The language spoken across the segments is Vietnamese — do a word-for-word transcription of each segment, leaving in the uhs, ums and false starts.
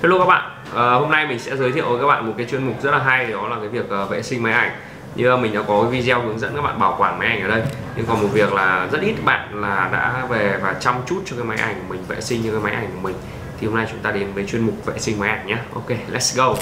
Hello các bạn, à, hôm nay mình sẽ giới thiệu với các bạn một cái chuyên mục rất là hay, đó là cái việc uh, vệ sinh máy ảnh. Như mình đã có cái video hướng dẫn các bạn bảo quản máy ảnh ở đây, nhưng còn một việc là rất ít bạn là đã về và chăm chút cho cái máy ảnh của mình, vệ sinh cho cái máy ảnh của mình. Thì hôm nay chúng ta đến với chuyên mục vệ sinh máy ảnh nhé. Ok, let's go.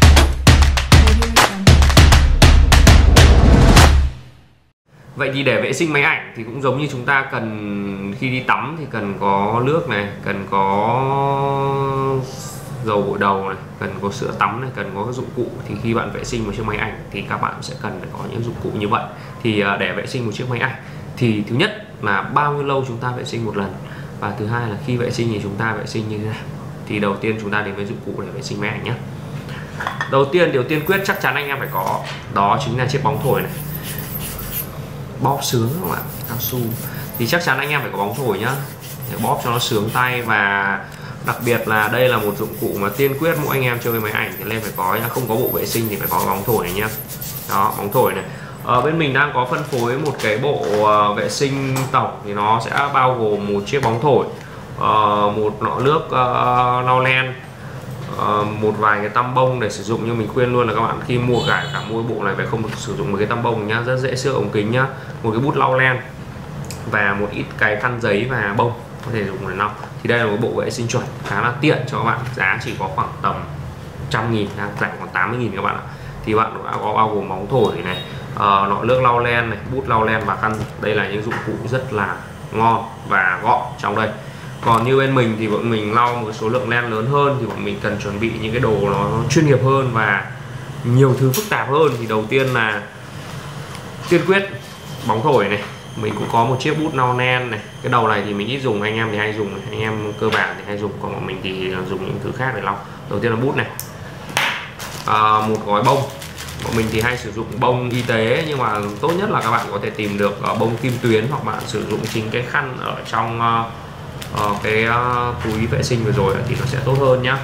Vậy thì để vệ sinh máy ảnh thì cũng giống như chúng ta cần khi đi tắm thì cần có nước này, cần có dầu gội đầu này, cần có sữa tắm này, cần có các dụng cụ. Thì khi bạn vệ sinh một chiếc máy ảnh thì các bạn sẽ cần phải có những dụng cụ như vậy. Thì để vệ sinh một chiếc máy ảnh thì thứ nhất là bao nhiêu lâu chúng ta vệ sinh một lần, và thứ hai là khi vệ sinh thì chúng ta vệ sinh như thế nào. Thì đầu tiên chúng ta đến với dụng cụ để vệ sinh máy ảnh nhé. Đầu tiên điều tiên quyết chắc chắn anh em phải có, đó chính là chiếc bóng thổi này, bóp sướng các bạn, cao su. Thì chắc chắn anh em phải có bóng thổi nhá, để bóp cho nó sướng tay. Và đặc biệt là đây là một dụng cụ mà tiên quyết mỗi anh em chơi với máy ảnh thì lên phải có nhá. Không có bộ vệ sinh thì phải có bóng thổi này nhá. Đó, bóng thổi này. Ở bên mình đang có phân phối một cái bộ uh, vệ sinh tổng, thì nó sẽ bao gồm một chiếc bóng thổi, uh, một nọ nước uh, lau len, uh, một vài cái tăm bông để sử dụng. Nhưng mình khuyên luôn là các bạn khi mua cả cả mua bộ này phải không được sử dụng một cái tăm bông nhá, rất dễ xước ống kính nhá. Một cái bút lau len và một ít cái khăn giấy và bông có thể dùng để lau. Thì đây là một bộ vệ sinh chuẩn khá là tiện cho các bạn, giá chỉ có khoảng tầm trăm nghìn, đang rẻ khoảng tám mươi nghìn các bạn ạ. Thì bạn đã có bao gồm bóng thổi này, uh, nọ nước lau len này, bút lau len và khăn. Đây là những dụng cụ rất là ngon và gọn trong đây. Còn như bên mình thì bọn mình lau một số lượng len lớn hơn thì bọn mình cần chuẩn bị những cái đồ nó chuyên nghiệp hơn và nhiều thứ phức tạp hơn. Thì đầu tiên là tiên quyết bóng thổi này, mình cũng có một chiếc bút lau len này. Cái đầu này thì mình ít dùng, anh em thì hay dùng, anh em cơ bản thì hay dùng, còn bọn mình thì dùng những thứ khác để lau. Đầu tiên là bút này, à, một gói bông. Bọn mình thì hay sử dụng bông y tế, nhưng mà tốt nhất là các bạn có thể tìm được bông kim tuyến, hoặc bạn sử dụng chính cái khăn ở trong uh, cái uh, túi vệ sinh vừa rồi thì nó sẽ tốt hơn nhá.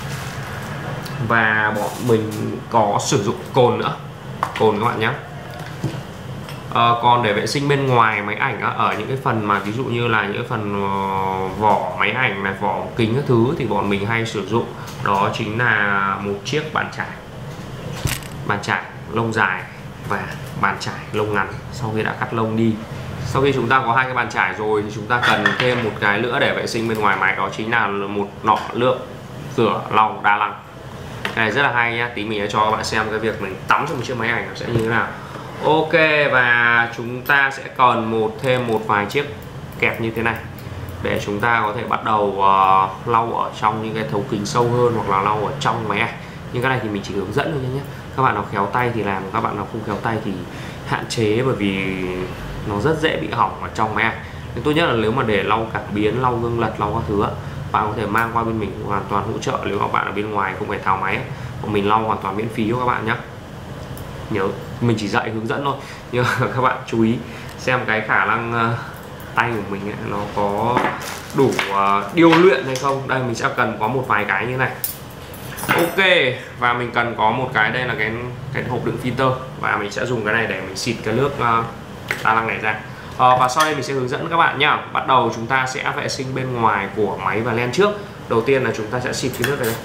Và bọn mình có sử dụng cồn nữa, cồn các bạn nhé. À, còn để vệ sinh bên ngoài máy ảnh á, ở những cái phần mà ví dụ như là những cái phần uh, vỏ máy ảnh này, vỏ kính các thứ, thì bọn mình hay sử dụng đó chính là một chiếc bàn chải, bàn chải lông dài và bàn chải lông ngắn sau khi đã cắt lông đi. Sau khi chúng ta có hai cái bàn chải rồi thì chúng ta cần thêm một cái nữa để vệ sinh bên ngoài máy, đó chính là một nọ lượng rửa lau đa năng. Cái này rất là hay nhá, tí mình sẽ cho các bạn xem cái việc mình tắm cho một chiếc máy ảnh nó sẽ như thế nào. Ok, và chúng ta sẽ cần một thêm một vài chiếc kẹp như thế này để chúng ta có thể bắt đầu uh, lau ở trong những cái thấu kính sâu hơn, hoặc là lau ở trong máy ảnh. Nhưng cái này thì mình chỉ hướng dẫn thôi nhé. Các bạn nào khéo tay thì làm, các bạn nào không khéo tay thì hạn chế, bởi vì nó rất dễ bị hỏng ở trong máy ảnh. Nhưng tốt nhất là nếu mà để lau cảm biến, lau gương lật, lau các thứ, bạn có thể mang qua bên mình hoàn toàn hỗ trợ. Nếu mà bạn ở bên ngoài không phải tháo máy, còn mình lau hoàn toàn miễn phí cho các bạn nhé. Nhớ mình chỉ dạy hướng dẫn thôi, nhưng các bạn chú ý xem cái khả năng uh, tay của mình ấy, nó có đủ uh, điêu luyện hay không. Đây mình sẽ cần có một vài cái như này. Ok, và mình cần có một cái, đây là cái cái hộp đựng filter, và mình sẽ dùng cái này để mình xịt cái nước uh, đa năng này ra. uh, Và sau đây mình sẽ hướng dẫn các bạn nhá. Bắt đầu chúng ta sẽ vệ sinh bên ngoài của máy và len trước. Đầu tiên là chúng ta sẽ xịt cái nước này.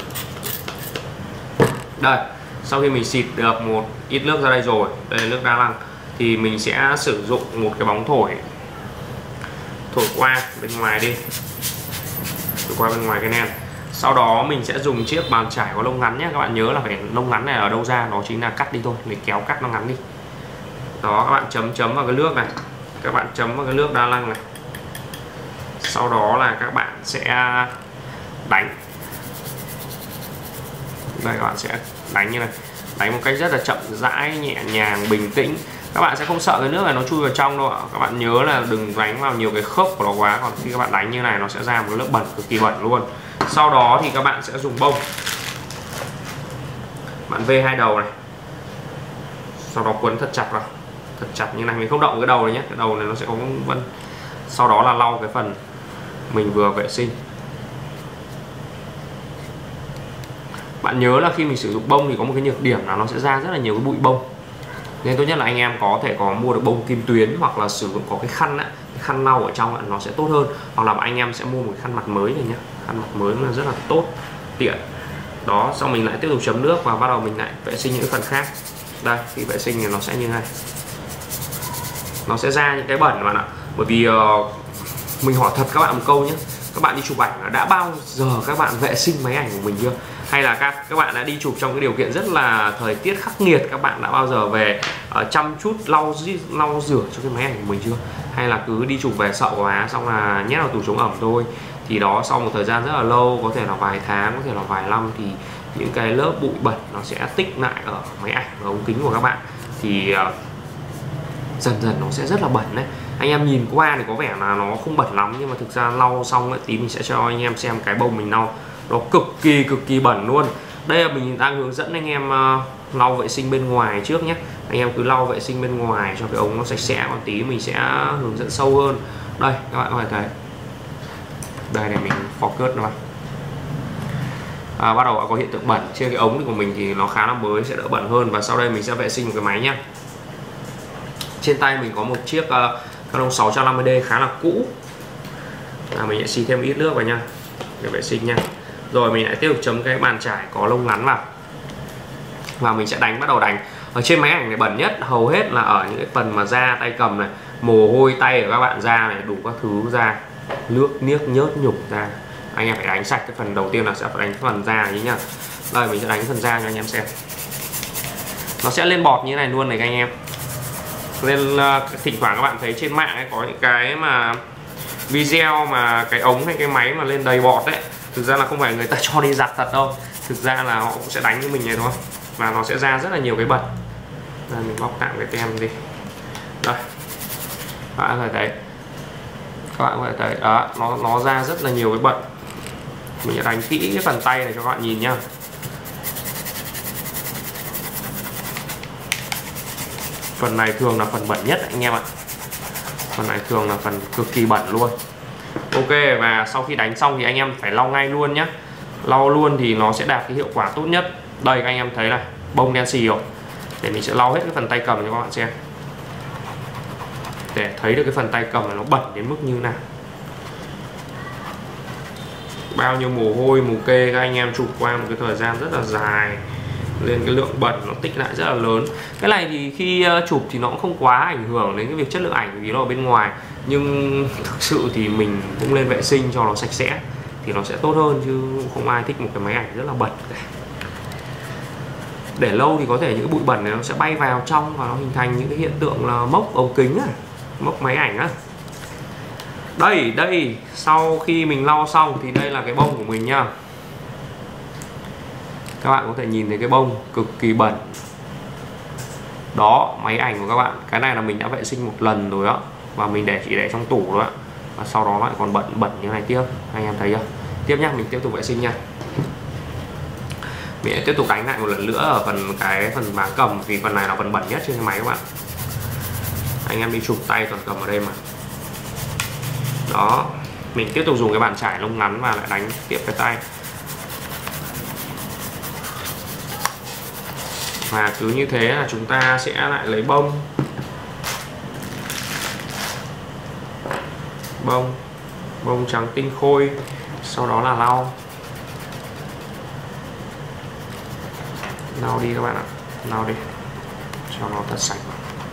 Đây, sau khi mình xịt được một ít nước ra đây rồi, đây là nước đa năng, thì mình sẽ sử dụng một cái bóng thổi, thổi qua bên ngoài đi, thổi qua bên ngoài cái len. Sau đó mình sẽ dùng chiếc bàn chải có lông ngắn nhé. Các bạn nhớ là phải lông ngắn này ở đâu ra, đó chính là cắt đi thôi, mình kéo cắt nó ngắn đi. Đó, các bạn chấm chấm vào cái nước này, các bạn chấm vào cái nước đa năng này. Sau đó là các bạn sẽ đánh. Đây, các bạn sẽ đánh như này, đánh một cách rất là chậm rãi, nhẹ nhàng, bình tĩnh. Các bạn sẽ không sợ cái nước này nó chui vào trong đâu ạ. Các bạn nhớ là đừng đánh vào nhiều cái khớp của nó quá, còn khi các bạn đánh như này nó sẽ ra một cái lớp bẩn cực kỳ bẩn luôn. Sau đó thì các bạn sẽ dùng bông, bạn vê hai đầu này, sau đó quấn thật chặt vào, thật chặt như này. Mình không động cái đầu này nhé, cái đầu này nó sẽ có vân. Sau đó là lau cái phần mình vừa vệ sinh. Bạn nhớ là khi mình sử dụng bông thì có một cái nhược điểm là nó sẽ ra rất là nhiều cái bụi bông, nên tốt nhất là anh em có thể có mua được bông kim tuyến, hoặc là sử dụng có cái khăn á, cái khăn lau ở trong á, nó sẽ tốt hơn. Hoặc là anh em sẽ mua một cái khăn mặt mới này nhé, khăn mặt mới là rất là tốt, tiện. Đó, xong mình lại tiếp tục chấm nước và bắt đầu mình lại vệ sinh những phần khác. Đây, khi vệ sinh thì nó sẽ như này, nó sẽ ra những cái bẩn các bạn ạ. Bởi vì uh, mình hỏi thật các bạn một câu nhé, các bạn đi chụp ảnh đã bao giờ các bạn vệ sinh máy ảnh của mình chưa? Hay là các các bạn đã đi chụp trong cái điều kiện rất là thời tiết khắc nghiệt, các bạn đã bao giờ về uh, chăm chút lau lau rửa cho cái máy ảnh của mình chưa? Hay là cứ đi chụp về sợ quá xong là nhét vào tủ chống ẩm thôi? Thì đó, sau một thời gian rất là lâu, có thể là vài tháng, có thể là vài năm, thì những cái lớp bụi bẩn nó sẽ tích lại ở máy ảnh và ống kính của các bạn. Thì uh, dần dần nó sẽ rất là bẩn đấy. Anh em nhìn qua thì có vẻ là nó không bẩn lắm, nhưng mà thực ra lau xong ấy, tí mình sẽ cho anh em xem cái bông mình lau nó cực kỳ cực kỳ bẩn luôn. Đây là mình đang hướng dẫn anh em uh, lau vệ sinh bên ngoài trước nhé. Anh em cứ lau vệ sinh bên ngoài cho cái ống nó sạch sẽ, còn tí mình sẽ hướng dẫn sâu hơn. Đây các bạn có thể thấy, đây để mình focus nó vào. À, bắt đầu có hiện tượng bẩn trên cái ống của mình thì nó khá là mới, sẽ đỡ bẩn hơn. Và sau đây mình sẽ vệ sinh một cái máy nhá. Trên tay mình có một chiếc uh, Canon sáu trăm năm mươi D khá là cũ. À, mình sẽ xịt thêm ít nước vào nha để vệ sinh nha. Rồi mình lại tiếp tục chấm cái bàn chải có lông ngắn vào. Và mình sẽ đánh, bắt đầu đánh. Ở trên máy ảnh này bẩn nhất hầu hết là ở những cái phần mà da tay cầm này, mồ hôi tay của các bạn ra này, đủ các thứ ra, nước niếc nhớt nhục ra. Anh em phải đánh sạch cái phần đầu tiên là sẽ phải đánh cái phần da ấy nhá. Đây mình sẽ đánh cái phần da cho anh em xem. Nó sẽ lên bọt như thế này luôn này các anh em. Nên uh, thỉnh thoảng các bạn thấy trên mạng ấy, có những cái mà video mà cái ống hay cái máy mà lên đầy bọt đấy, thực ra là không phải người ta cho đi giặt thật đâu. Thực ra là họ cũng sẽ đánh như mình này thôi, và nó sẽ ra rất là nhiều cái bẩn. Đây, mình bóc tạm cái tem đi. Đây, các bạn có thể thấy, các bạn có thể thấy đó, nó nó ra rất là nhiều cái bẩn. Mình sẽ đánh kỹ cái phần tay này cho các bạn nhìn nhá. Phần này thường là phần bẩn nhất anh em ạ. Phần này thường là phần cực kỳ bẩn luôn. Ok, và sau khi đánh xong thì anh em phải lau ngay luôn nhé. Lau luôn thì nó sẽ đạt cái hiệu quả tốt nhất. Đây các anh em thấy này, bông đen xì rồi. Để mình sẽ lau hết cái phần tay cầm cho các bạn xem, để thấy được cái phần tay cầm này nó bẩn đến mức như nào. Bao nhiêu mồ hôi mồ kê các anh em chụp qua một cái thời gian rất là dài, nên cái lượng bẩn nó tích lại rất là lớn. Cái này thì khi chụp thì nó cũng không quá ảnh hưởng đến cái việc chất lượng ảnh vì nó ở bên ngoài, nhưng thực sự thì mình cũng lên vệ sinh cho nó sạch sẽ thì nó sẽ tốt hơn, chứ không ai thích một cái máy ảnh rất là bẩn cả. Để lâu thì có thể những bụi bẩn này nó sẽ bay vào trong và nó hình thành những cái hiện tượng là mốc ống kính á, mốc máy ảnh á. Đây, đây, sau khi mình lau xong thì đây là cái bông của mình nha. Các bạn có thể nhìn thấy cái bông cực kỳ bẩn. Đó, máy ảnh của các bạn. Cái này là mình đã vệ sinh một lần rồi đó, và mình để chỉ để trong tủ đó. Và sau đó lại còn bẩn bẩn như này tiếp. Anh em thấy chưa? Tiếp nhá, mình tiếp tục vệ sinh nha. Mình sẽ tiếp tục đánh lại một lần nữa ở phần cái phần má cầm, vì phần này là phần bẩn nhất trên cái máy các bạn. Anh em đi chụp tay toàn cầm ở đây mà. Đó, mình tiếp tục dùng cái bàn chải lông ngắn và lại đánh tiếp cái tay. Và cứ như thế là chúng ta sẽ lại lấy bông Bông Bông trắng tinh khôi, sau đó là lau Lau đi các bạn ạ, lau đi cho nó thật sạch.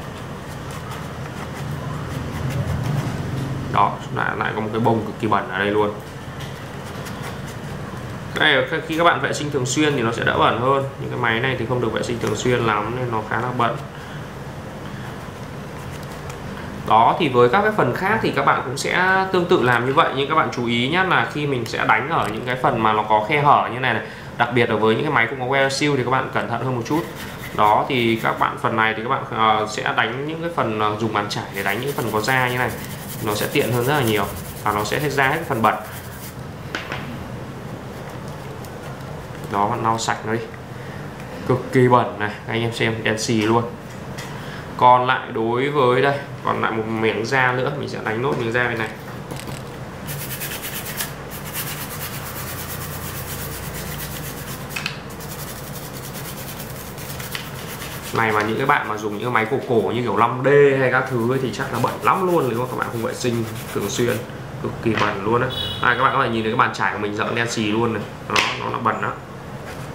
Đó, chúng ta lại có một cái bông cực kỳ bẩn ở đây luôn. Cái này khi các bạn vệ sinh thường xuyên thì nó sẽ đỡ bẩn hơn. Những cái máy này thì không được vệ sinh thường xuyên lắm nên nó khá là bẩn. Đó, thì với các cái phần khác thì các bạn cũng sẽ tương tự làm như vậy, nhưng các bạn chú ý nhé là khi mình sẽ đánh ở những cái phần mà nó có khe hở như này này, đặc biệt là với những cái máy không có wear seal thì các bạn cẩn thận hơn một chút. Đó, thì các bạn phần này thì các bạn uh, sẽ đánh những cái phần uh, dùng bàn chải để đánh những phần có da như này, nó sẽ tiện hơn rất là nhiều và nó sẽ hết ra hết cái phần bẩn. Đó, bạn lau sạch nó đi, cực kỳ bẩn này, anh em xem đen xì luôn. Còn lại đối với đây, còn lại một miếng da nữa, mình sẽ đánh nốt miếng da bên này. Này mà những cái bạn mà dùng những cái máy cổ cổ như kiểu năm D hay các thứ ấy thì chắc là bẩn lắm luôn nếu mà các bạn không vệ sinh thường xuyên, cực kỳ bẩn luôn á. À, các bạn có thể nhìn thấy cái bàn chải của mình rợn đen xì luôn này, nó nó là bẩn đó.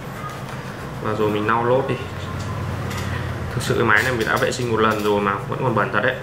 và rồi mình lau lốt đi. Thực sự cái máy này mình đã vệ sinh một lần rồi mà vẫn còn bẩn thật đấy.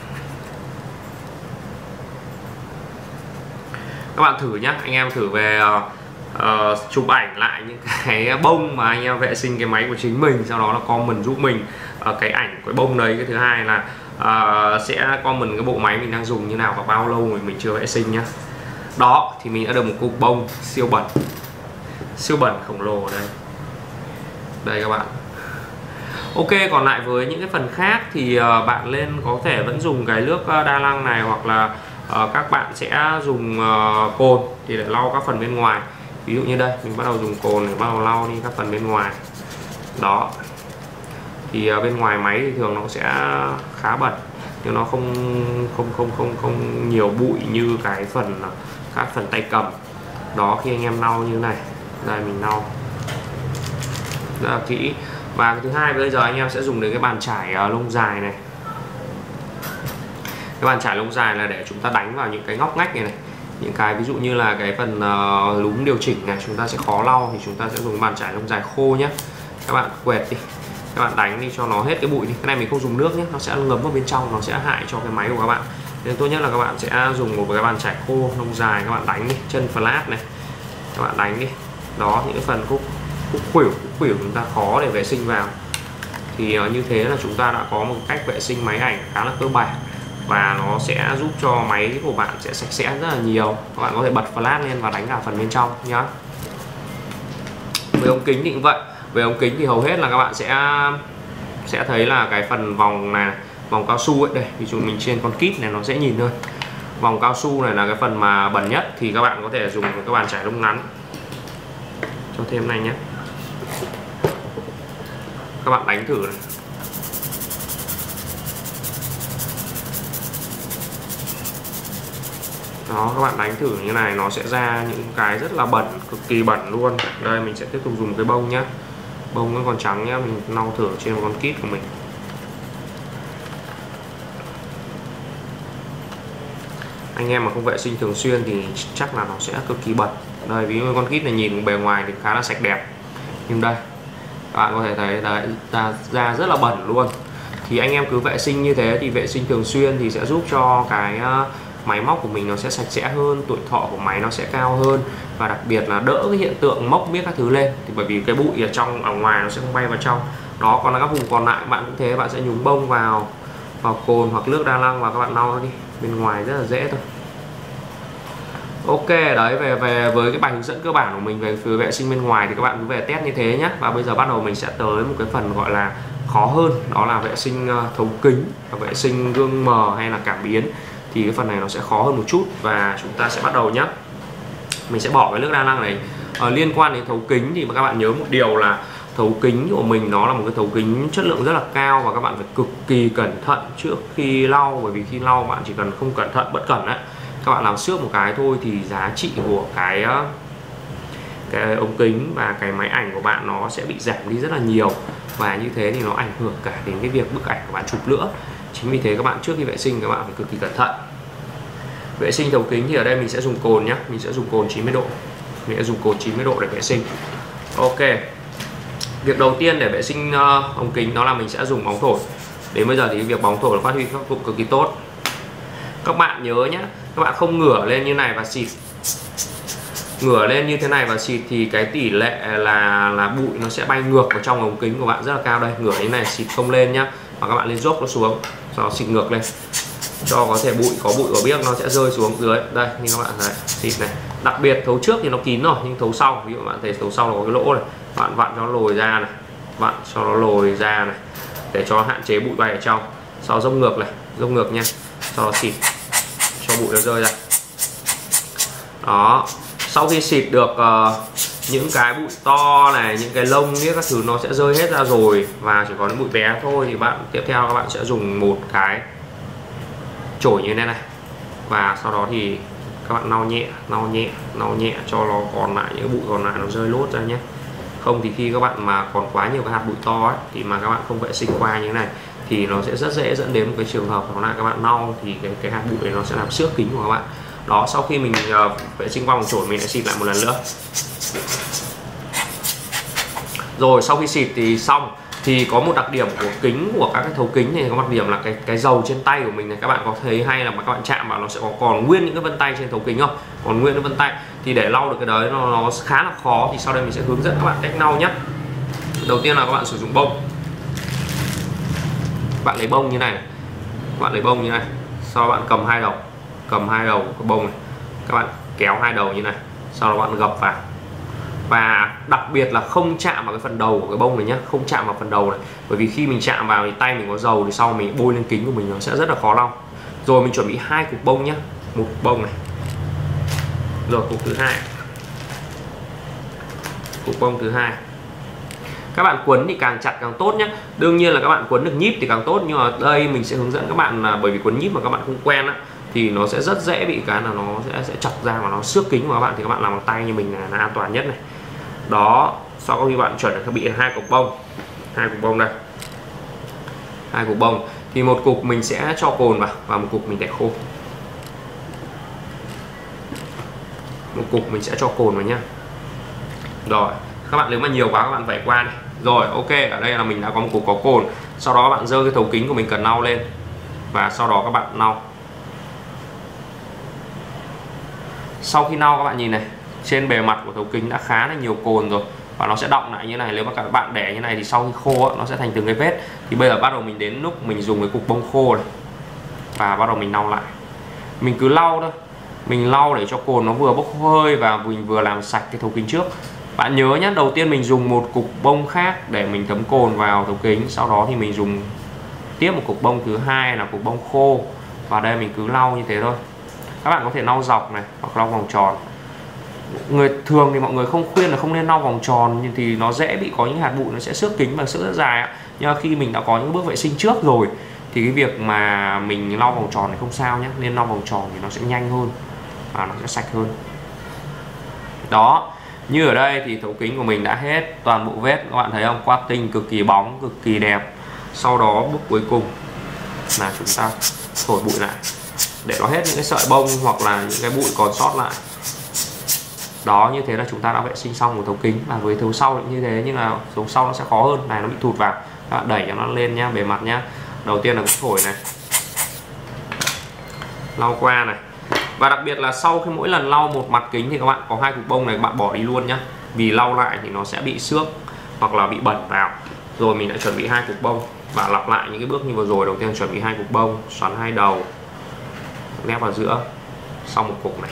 Các bạn thử nhá, anh em thử về uh, uh, chụp ảnh lại những cái bông mà anh em vệ sinh cái máy của chính mình, sau đó là comment giúp mình uh, cái ảnh cái bông đấy. Cái thứ hai là uh, sẽ comment cái bộ máy mình đang dùng như nào và bao lâu rồi mình chưa vệ sinh nhá. Đó thì mình đã được một cục bông siêu bẩn, siêu bẩn khổng lồ đây. Đây các bạn. Ok, còn lại với những cái phần khác thì uh, bạn lên có thể vẫn dùng cái nước đa năng này, hoặc là uh, các bạn sẽ dùng uh, cồn thì để lau các phần bên ngoài. Ví dụ như đây mình bắt đầu dùng cồn để bắt đầu lau đi các phần bên ngoài. Đó thì uh, bên ngoài máy thì thường nó sẽ khá bẩn nhưng nó không không không không không nhiều bụi như cái phần các phần tay cầm. Đó, khi anh em lau như này, đây mình lau rất là kỹ. Và cái thứ hai bây giờ anh em sẽ dùng đến cái bàn chải uh, lông dài này. Cái bàn chải lông dài là để chúng ta đánh vào những cái ngóc ngách này này, những cái ví dụ như là cái phần uh, lúm điều chỉnh này chúng ta sẽ khó lau thì chúng ta sẽ dùng bàn chải lông dài khô nhé. Các bạn quẹt đi, các bạn đánh đi cho nó hết cái bụi đi. Cái này mình không dùng nước nhé, nó sẽ ngấm vào bên trong, nó sẽ hại cho cái máy của các bạn. Nên tốt nhất là các bạn sẽ dùng một cái bàn chải khô lông dài, các bạn đánh đi, chân flat này các bạn đánh đi. Đó, những cái phần khúc khúc khuỷu khúc khuỷu chúng ta khó để vệ sinh vào. Thì uh, như thế là chúng ta đã có một cách vệ sinh máy ảnh khá là cơ bản, và nó sẽ giúp cho máy của bạn sẽ sạch sẽ rất là nhiều. Các bạn có thể bật flash lên và đánh cả phần bên trong nhá. Với ống kính thì cũng vậy. Về ống kính thì hầu hết là các bạn sẽ sẽ thấy là cái phần vòng này, vòng cao su ấy, đây ví dụ mình trên con kit này nó dễ nhìn hơn. Vòng cao su này là cái phần mà bẩn nhất thì các bạn có thể dùng các bàn chải lông ngắn. Cho thêm này nhé. Các bạn đánh thử này. Đó, các bạn đánh thử như này nó sẽ ra những cái rất là bẩn, cực kỳ bẩn luôn. Đây mình sẽ tiếp tục dùng cái bông nhá. Bông vẫn còn trắng nhá, mình lau thử trên một con kit của mình. Anh em mà không vệ sinh thường xuyên thì chắc là nó sẽ cực kỳ bẩn. Đây ví dụ con kit này nhìn bề ngoài thì khá là sạch đẹp, nhưng đây các bạn có thể thấy đấy, ra, ra rất là bẩn luôn. Thì anh em cứ vệ sinh như thế, thì vệ sinh thường xuyên thì sẽ giúp cho cái uh, máy móc của mình nó sẽ sạch sẽ hơn, tuổi thọ của máy nó sẽ cao hơn, và đặc biệt là đỡ cái hiện tượng mốc miếc các thứ lên. Thì bởi vì cái bụi ở trong ở ngoài nó sẽ không bay vào trong. Đó, còn là các vùng còn lại bạn cũng thế, bạn sẽ nhúng bông vào vào cồn hoặc nước đa năng và các bạn lau nó đi, bên ngoài rất là dễ thôi. Ok, đấy về về với cái bài hướng dẫn cơ bản của mình về phía vệ sinh bên ngoài thì các bạn cứ về test như thế nhé. Và bây giờ bắt đầu mình sẽ tới một cái phần gọi là khó hơn, đó là vệ sinh thấu kính và vệ sinh gương mờ hay là cảm biến. Thì cái phần này nó sẽ khó hơn một chút và chúng ta sẽ bắt đầu nhé. Mình sẽ bỏ cái nước đa năng này. Ờ, liên quan đến thấu kính thì các bạn nhớ một điều là thấu kính của mình nó là một cái thấu kính chất lượng rất là cao, và các bạn phải cực kỳ cẩn thận trước khi lau, bởi vì khi lau bạn chỉ cần không cẩn thận bất cẩn ấy, các bạn làm xước một cái thôi thì giá trị của cái cái ống kính và cái máy ảnh của bạn nó sẽ bị giảm đi rất là nhiều, và như thế thì nó ảnh hưởng cả đến cái việc bức ảnh của bạn chụp nữa. Chính vì thế các bạn trước khi vệ sinh các bạn phải cực kỳ cẩn thận. Vệ sinh thấu kính thì ở đây mình sẽ dùng cồn nhé, mình sẽ dùng cồn chín mươi độ, mình sẽ dùng cồn chín mươi độ để vệ sinh. Ok, việc đầu tiên để vệ sinh uh, ống kính đó là mình sẽ dùng bóng thổi. Đến bây giờ thì việc bóng thổi phát huy tác dụng cực kỳ tốt. Các bạn nhớ nhé, các bạn không ngửa lên như này và xịt. Ngửa lên như thế này và xịt thì cái tỷ lệ là là bụi nó sẽ bay ngược vào trong ống kính của bạn rất là cao. Đây, ngửa như này xịt không lên nhá, và các bạn lên dốc nó xuống, sau đó xịt ngược lên cho có thể bụi có bụi có biếc nó sẽ rơi xuống dưới. Đây như các bạn thấy, xịt này. Đặc biệt thấu trước thì nó kín rồi, nhưng thấu sau, ví dụ bạn thấy thấu sau nó có cái lỗ này, bạn vặn cho nó lồi ra này, vặn cho nó lồi ra này để cho hạn chế bụi bay ở trong. Sau dốc ngược này, dốc ngược nha, sau đó xịt cho bụi nó rơi ra. Đó, sau khi xịt được uh, những cái bụi to này, những cái lông biết các thứ nó sẽ rơi hết ra rồi và chỉ có những bụi bé thôi, thì bạn tiếp theo các bạn sẽ dùng một cái chổi như thế này, và sau đó thì các bạn lau nhẹ, lau nhẹ, lau nhẹ cho nó còn lại những bụi còn lại nó rơi lốt ra nhé. Không thì khi các bạn mà còn quá nhiều cái hạt bụi to ấy, thì mà các bạn không vệ sinh qua như thế này thì nó sẽ rất dễ dẫn đến một cái trường hợp đó là các bạn lau thì cái, cái hạt bụi này nó sẽ làm xước kính của các bạn. Đó, sau khi mình uh, vệ sinh qua một chổi mình lại xịt lại một lần nữa. Rồi sau khi xịt thì xong. Thì có một đặc điểm của kính, của các cái thấu kính này có một đặc điểm là cái cái dầu trên tay của mình này, các bạn có thấy hay là mà các bạn chạm vào nó sẽ có còn nguyên những cái vân tay trên thấu kính không? Còn nguyên cái vân tay thì để lau được cái đấy nó, nó khá là khó. Thì sau đây mình sẽ hướng dẫn các bạn cách lau nhé. Đầu tiên là các bạn sử dụng bông. Các bạn lấy bông như này, các bạn lấy bông như này, sau đó bạn cầm hai đầu, cầm hai đầu của bông này, các bạn kéo hai đầu như này, sau đó bạn gập vào. Và đặc biệt là không chạm vào cái phần đầu của cái bông này nhé, không chạm vào phần đầu này, bởi vì khi mình chạm vào thì tay mình có dầu thì sau mình bôi lên kính của mình nó sẽ rất là khó lau. Rồi mình chuẩn bị hai cục bông nhé, một cục bông này, rồi cục thứ hai, cục bông thứ hai. Các bạn quấn thì càng chặt càng tốt nhé. Đương nhiên là các bạn quấn được nhíp thì càng tốt, nhưng mà đây mình sẽ hướng dẫn các bạn là bởi vì quấn nhíp mà các bạn không quen á, thì nó sẽ rất dễ bị cái là nó sẽ sẽ chặt ra và nó xước kính của các bạn. Thì các bạn làm bằng tay như mình là, là an toàn nhất này. Đó, sau khi bạn chuẩn được bị hai cục bông, hai cục bông đây, hai cục bông thì một cục mình sẽ cho cồn vào và một cục mình để khô. Một cục mình sẽ cho cồn vào nhá. Rồi, các bạn nếu mà nhiều quá các bạn vẩy qua này. Rồi, ok, ở đây là mình đã có một cục có cồn. Sau đó các bạn giơ cái thấu kính của mình cần lau lên và sau đó các bạn lau. Sau khi lau các bạn nhìn này, trên bề mặt của thấu kính đã khá là nhiều cồn rồi và nó sẽ đọng lại như này. Nếu mà các bạn để như này thì sau khi khô á, nó sẽ thành từng cái vết. Thì bây giờ bắt đầu mình đến lúc mình dùng cái cục bông khô này và bắt đầu mình lau lại. Mình cứ lau thôi, mình lau để cho cồn nó vừa bốc hơi và mình vừa làm sạch cái thấu kính trước. Bạn nhớ nhé, đầu tiên mình dùng một cục bông khác để mình thấm cồn vào thấu kính, sau đó thì mình dùng tiếp một cục bông thứ hai là cục bông khô và đây mình cứ lau như thế thôi. Các bạn có thể lau dọc này hoặc lau vòng tròn. Người thường thì mọi người không khuyên là không nên lau vòng tròn, nhưng thì nó dễ bị có những hạt bụi nó sẽ xước kính và xước rất dài. Nhưng mà khi mình đã có những bước vệ sinh trước rồi thì cái việc mà mình lau vòng tròn thì không sao nhé, nên lau vòng tròn thì nó sẽ nhanh hơn và nó sẽ sạch hơn. Đó, như ở đây thì thấu kính của mình đã hết toàn bộ vết, các bạn thấy không? Quát tinh cực kỳ bóng, cực kỳ đẹp. Sau đó bước cuối cùng là chúng ta thổi bụi lại để nó hết những cái sợi bông hoặc là những cái bụi còn sót lại. Đó, như thế là chúng ta đã vệ sinh xong một thấu kính. Và với thấu sau cũng như thế, nhưng mà thấu sau nó sẽ khó hơn. Này nó bị thụt vào, các bạn đẩy cho nó lên nhá, bề mặt nhá. Đầu tiên là cái thổi này, lau qua này. Và đặc biệt là sau khi mỗi lần lau một mặt kính thì các bạn có hai cục bông này các bạn bỏ đi luôn nhá, vì lau lại thì nó sẽ bị xước hoặc là bị bẩn vào. Rồi mình đã chuẩn bị hai cục bông và lặp lại những cái bước như vừa rồi. Đầu tiên là chuẩn bị hai cục bông, xoắn hai đầu, nép vào giữa, xong một cục này,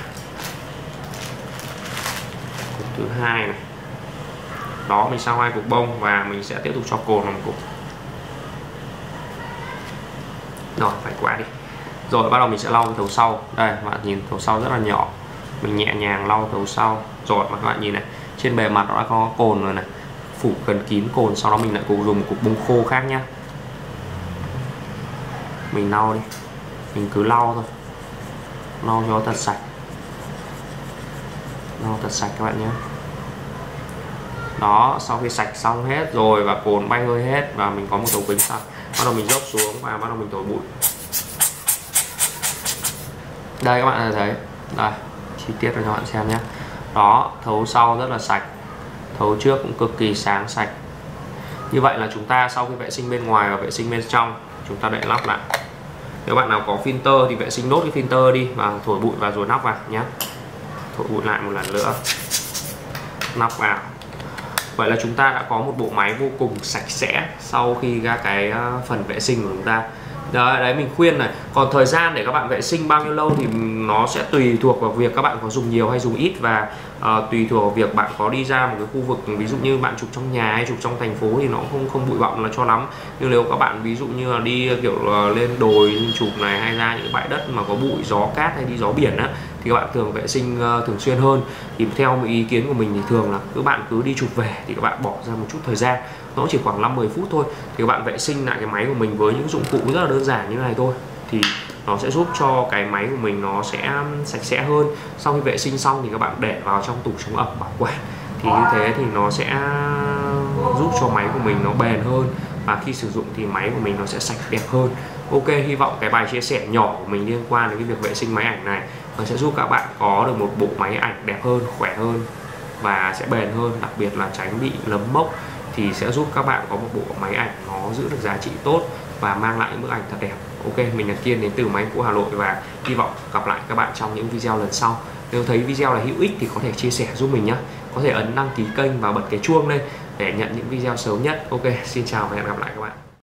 cục thứ hai này. Đó, mình sau hai cục bông và mình sẽ tiếp tục cho cồn vào một cục. Rồi, phải qua đi. Rồi bắt đầu mình sẽ lau cái thấu sau. Đây các bạn nhìn thấu sau rất là nhỏ, mình nhẹ nhàng lau thấu sau. Rồi mà các bạn nhìn này, trên bề mặt nó đã có cồn rồi này, phủ gần kín cồn. Sau đó mình lại cùng dùng một cục bông khô khác nhá, mình lau đi, mình cứ lau thôi, lau cho thật sạch, lau thật sạch các bạn nhé. Đó, sau khi sạch xong hết rồi và cồn bay hơi hết và mình có một thấu kính sạch, bắt đầu mình dốc xuống và bắt đầu mình thổi bụi. Đây các bạn thấy, đây chi tiết cho các bạn xem nhé. Đó, thấu sau rất là sạch, thấu trước cũng cực kỳ sáng sạch. Như vậy là chúng ta sau khi vệ sinh bên ngoài và vệ sinh bên trong, chúng ta để lắp lại. Nếu bạn nào có filter thì vệ sinh nốt cái filter đi và thổi bụi vào rồi nắp vào nhé. Thổi bụi lại một lần nữa, nắp vào. Vậy là chúng ta đã có một bộ máy vô cùng sạch sẽ sau khi ra cái phần vệ sinh của chúng ta. Đấy, đấy mình khuyên này, còn thời gian để các bạn vệ sinh bao nhiêu lâu thì nó sẽ tùy thuộc vào việc các bạn có dùng nhiều hay dùng ít, và uh, tùy thuộc vào việc bạn có đi ra một cái khu vực, ví dụ như bạn chụp trong nhà hay chụp trong thành phố thì nó không không bụi bặm là cho lắm. Nhưng nếu các bạn ví dụ như là đi kiểu uh, lên đồi lên chụp này hay ra những bãi đất mà có bụi gió cát hay đi gió biển á, thì các bạn thường vệ sinh uh, thường xuyên hơn. Thì theo một ý kiến của mình thì thường là các bạn cứ đi chụp về thì các bạn bỏ ra một chút thời gian, nó chỉ khoảng năm mười phút thôi, thì các bạn vệ sinh lại cái máy của mình với những dụng cụ rất là đơn giản như này thôi, thì nó sẽ giúp cho cái máy của mình nó sẽ sạch sẽ hơn. Sau khi vệ sinh xong thì các bạn để vào trong tủ chống ẩm bảo quản, thì như thế thì nó sẽ giúp cho máy của mình nó bền hơn, và khi sử dụng thì máy của mình nó sẽ sạch đẹp hơn. Ok, hy vọng cái bài chia sẻ nhỏ của mình liên quan đến cái việc vệ sinh máy ảnh này nó sẽ giúp các bạn có được một bộ máy ảnh đẹp hơn, khỏe hơn và sẽ bền hơn, đặc biệt là tránh bị lấm mốc thì sẽ giúp các bạn có một bộ máy ảnh nó giữ được giá trị tốt và mang lại những bức ảnh thật đẹp. Ok, mình là Kiên đến từ Máy Cũ Hà Nội và hy vọng gặp lại các bạn trong những video lần sau. Nếu thấy video là hữu ích thì có thể chia sẻ giúp mình nhé. Có thể ấn đăng ký kênh và bật cái chuông lên để nhận những video sớm nhất. Ok, xin chào và hẹn gặp lại các bạn.